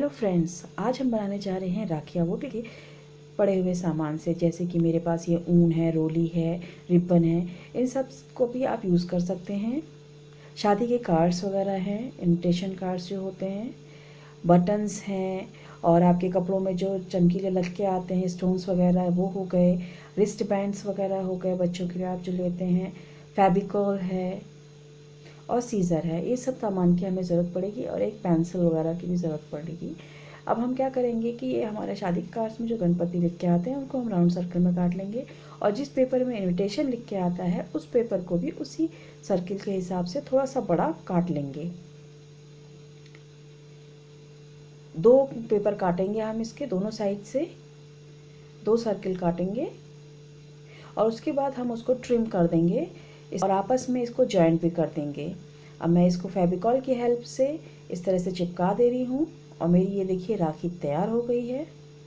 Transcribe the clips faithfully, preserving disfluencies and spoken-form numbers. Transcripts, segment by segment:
Hello friends, आज हम बनाने जा रहे हैं राखियाँ, वो भी पड़े हुए सामान से। जैसे कि मेरे पास ये ऊन है, रोली है, रिबन है, इन सब को भी आप यूज़ कर सकते हैं। शादी के कार्ड्स वगैरह हैं, इनविटेशन कार्ड्स जो होते हैं, बटन्स हैं, और आपके कपड़ों में जो चमकीले लटके आते हैं, स्टोन्स वगैरह, वो हो गए, रिस्ट बैंड्स वगैरह हो गए बच्चों के लिए आप जो लेते हैं, फेविकोल है और सीज़र है। ये सब सामान की हमें ज़रूरत पड़ेगी और एक पेंसिल वगैरह की भी ज़रूरत पड़ेगी। अब हम क्या करेंगे कि ये हमारे शादी के कार्ड्स में जो गणपति लिख के आते हैं उनको हम राउंड सर्कल में काट लेंगे, और जिस पेपर में इनविटेशन लिख के आता है उस पेपर को भी उसी सर्किल के हिसाब से थोड़ा सा बड़ा काट लेंगे। दो पेपर काटेंगे हम, इसके दोनों साइड से दो सर्किल काटेंगे और उसके बाद हम उसको ट्रिम कर देंगे और आपस में इसको जॉइंट भी कर देंगे। अब मैं इसको फेविकॉल की हेल्प से इस तरह से चिपका दे रही हूँ और मेरी ये देखिए राखी तैयार हो गई है।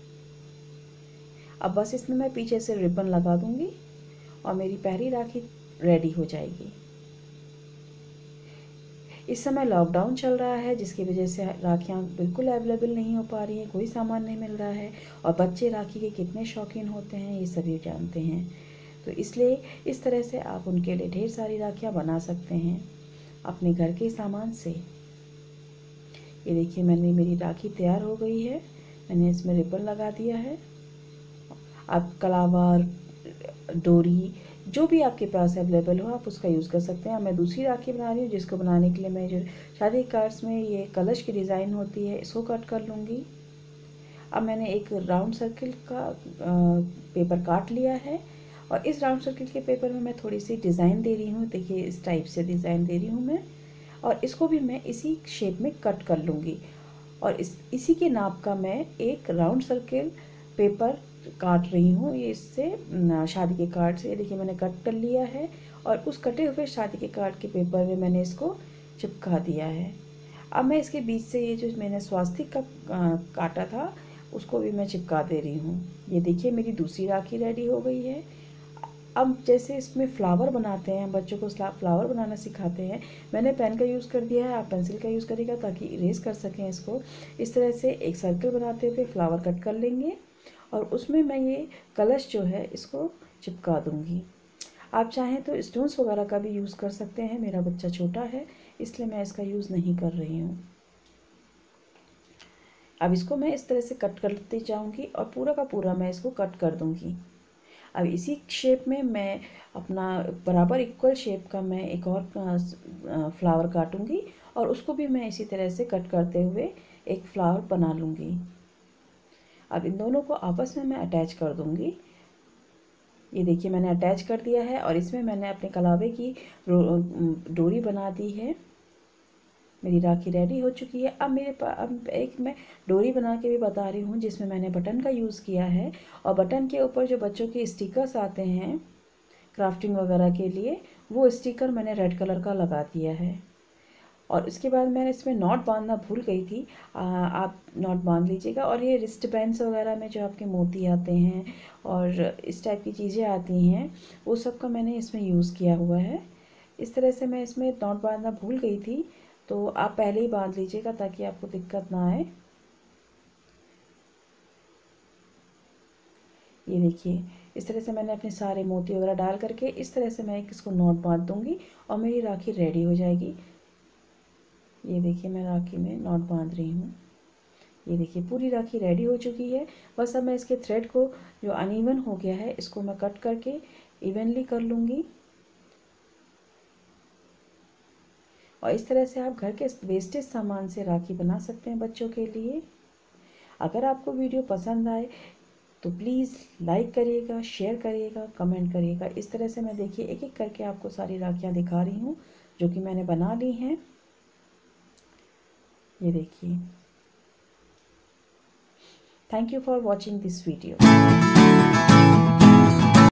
अब बस इसमें मैं पीछे से रिबन लगा दूंगी और मेरी पहली राखी रेडी हो जाएगी। इस समय लॉकडाउन चल रहा है, जिसकी वजह से राखियाँ बिल्कुल अवेलेबल नहीं हो पा रही हैं, कोई सामान नहीं मिल रहा है, और बच्चे राखी के कितने शौकीन होते हैं ये सभी जानते हैं। तो इसलिए इस तरह से आप उनके लिए ढेर सारी राखियाँ बना सकते हैं अपने घर के सामान से। ये देखिए मैंने मेरी राखी तैयार हो गई है, मैंने इसमें रिबन लगा दिया है। आप कलावा, डोरी, जो भी आपके पास अवेलेबल हो आप उसका यूज़ कर सकते हैं। मैं दूसरी राखी बना रही हूँ, जिसको बनाने के लिए मैं जो शादी कार्ड्स में ये कलश की डिज़ाइन होती है इसको कट कर लूँगी। अब मैंने एक राउंड सर्किल का पेपर काट लिया है और इस राउंड सर्किल के पेपर में मैं थोड़ी सी डिज़ाइन दे रही हूँ। देखिए इस टाइप से डिज़ाइन दे रही हूँ मैं, और इसको भी मैं इसी शेप में कट कर लूँगी। और इस इसी के नाप का मैं एक राउंड सर्किल पेपर काट रही हूँ, ये इससे शादी के कार्ड से। देखिए मैंने कट कर लिया है और उस कटे हुए शादी के कार्ड के पेपर में मैंने इसको चिपका दिया है। अब मैं इसके बीच से ये जो मैंने स्वास्तिक का काटा था उसको भी मैं चिपका दे रही हूँ। ये देखिए मेरी दूसरी राखी रेडी हो गई है। अब जैसे इसमें फ्लावर बनाते हैं, बच्चों को फ्लावर बनाना सिखाते हैं, मैंने पेन का यूज़ कर दिया है, आप पेंसिल का यूज़ करिएगा ताकि इरेज कर सकें इसको। इस तरह से एक सर्कल बनाते हुए फ्लावर कट कर लेंगे और उसमें मैं ये कलश जो है इसको चिपका दूंगी। आप चाहें तो स्टोन्स वगैरह का भी यूज़ कर सकते हैं। मेरा बच्चा छोटा है इसलिए मैं इसका यूज़ नहीं कर रही हूँ। अब इसको मैं इस तरह से कट करती जाऊँगी और पूरा का पूरा मैं इसको कट कर दूँगी। अब इसी शेप में मैं अपना बराबर इक्वल शेप का मैं एक और फ्लावर काटूंगी और उसको भी मैं इसी तरह से कट करते हुए एक फ्लावर बना लूँगी। अब इन दोनों को आपस में मैं अटैच कर दूँगी। ये देखिए मैंने अटैच कर दिया है और इसमें मैंने अपने कलावे की डोरी बना दी है। मेरी राखी रेडी हो चुकी है। अब मेरे पास अब एक मैं डोरी बना के भी बता रही हूँ जिसमें मैंने बटन का यूज़ किया है, और बटन के ऊपर जो बच्चों के स्टिकर्स आते हैं क्राफ्टिंग वगैरह के लिए, वो स्टिकर मैंने रेड कलर का लगा दिया है। और उसके बाद मैंने इसमें नॉट बांधना भूल गई थी, आ, आप नॉट बांध लीजिएगा। और ये रिस्ट बैंड्स वगैरह में जो आपके मोती आते हैं और इस टाइप की चीज़ें आती हैं वो सब का मैंने इसमें यूज़ किया हुआ है। इस तरह से मैं इसमें नॉट बांधना भूल गई थी, तो आप पहले ही बांध लीजिएगा ताकि आपको दिक्कत ना आए। ये देखिए इस तरह से मैंने अपने सारे मोती वगैरह डाल करके इस तरह से मैं इसको नॉट बांध दूंगी और मेरी राखी रेडी हो जाएगी। ये देखिए मैं राखी में नॉट बांध रही हूँ। ये देखिए पूरी राखी रेडी हो चुकी है। बस अब मैं इसके थ्रेड को जो अनइवन हो गया है इसको मैं कट करके इवनली कर लूँगी। और इस तरह से आप घर के वेस्टेज सामान से राखी बना सकते हैं बच्चों के लिए। अगर आपको वीडियो पसंद आए तो प्लीज़ लाइक करिएगा, शेयर करिएगा, कमेंट करिएगा। इस तरह से मैं देखिए एक एक करके आपको सारी राखियाँ दिखा रही हूँ जो कि मैंने बना ली हैं। ये देखिए। Thank you for watching this video.